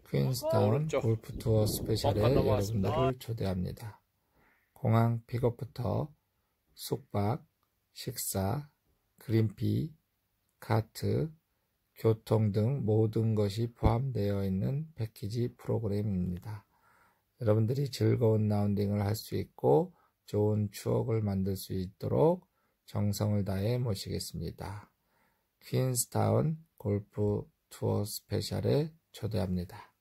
퀸스타운 골프 투어 스페셜에 여러분들을 초대합니다. 공항 픽업부터 숙박, 식사, 그린피, 카트, 교통 등 모든 것이 포함되어 있는 패키지 프로그램입니다. 여러분들이 즐거운 라운딩을 할 수 있고 좋은 추억을 만들 수 있도록 정성을 다해 모시겠습니다. 퀸스타운 골프 투어 스페셜에 초대합니다.